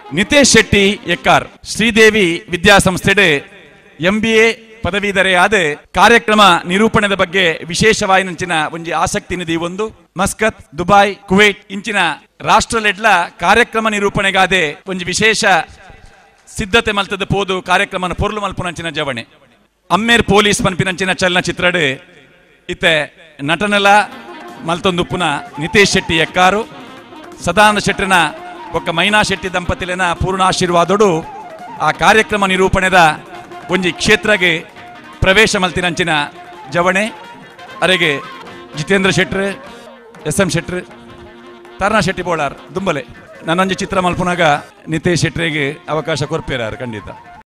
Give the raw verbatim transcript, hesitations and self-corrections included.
ನಿತೇಶ್ ಶೆಟ್ಟಿ ಯೆಕ್ಕಾರ್ ಶ್ರೀದೇವಿ ವಿದ್ಯಾಸಂಸ್ಥೆಡೆ M B A ಪದವೀಧರೆ ಆದ ಕಾರ್ಯಕ್ರಮ ನಿರೂಪಣೆದ ಬಗ್ಗೆ ವಿಶೇಷವಾಯಿನಂಚಿನ ಒಂಜಿ ಆಸಕ್ತಿ ನಿಧಿ ಒಂದು ಮಸ್ಕತ್ ದುಬೈ ಕುವೈಟ್ ಇಂಚಿನ ರಾಷ್ಟ್ರಲೆಡ್ಲ ಕಾರ್ಯಕ್ರಮ ನಿರೂಪಣೆಗಾದೆ ಒಂಜಿ ವಿಶೇಷ ಸಿದ್ಧತೆ ಮಲ್ತದ ಪೋದು ಕಾರ್ಯಕ್ರಮನ ಪೊರ್ಲು ಮಲ್ಪುನಂಚಿನ ಜವಣೆ ಅಮ್ಮೇರ್ ಪೊಲೀಸ್ ಪನ್ಪಿನಂಚಿನ ಚಲನಚಿತ್ರಡ್ ಇತ್ತೆ ನಟನೆಲ ಮಲ್ತೊಂದುಪ್ಪುನ ನಿತೇಶ್ ಶೆಟ್ಟಿ ಯೆಕ್ಕಾರು ಸದಾನಂದ ಶೆಟ್ಟಿನ ಒಕ್ಕ ಮೈನಾ ಶೆಟ್ಟಿ ದಂಪತಿಲಿನ ಪೂರ್ಣಾಶೀರ್ವಾದೋಡು ಆ ಕಾರ್ಯಕ್ರಮ ನಿರೂಪಣೆದ ಒಂಜಿ ಕ್ಷೇತ್ರಗೆ ಪ್ರವೇಶ ಮಲ್ತಿನಂಚಿನ ಜವಣೆ ಅರೆಗೆ ಜಿತೇಂದ್ರ ಶೆಟ್ರ್ ಎಸ್ ಎಂ ಶೆಟ್ರ್ ತಾರನಾ ಶೆಟ್ಟಿ ಬೋಳಾರ್ ದುಂಬಲೆ ನನ್ನೊಂಜಿ ಚಿತ್ರ ಮಲ್ಪುನಾಗ ನಿತೇಶ್ ಶೆಟ್ರಿಗೆ ಅವಕಾಶ ಕೊರ್ಪೇರಾರು ಖಂಡಿತ.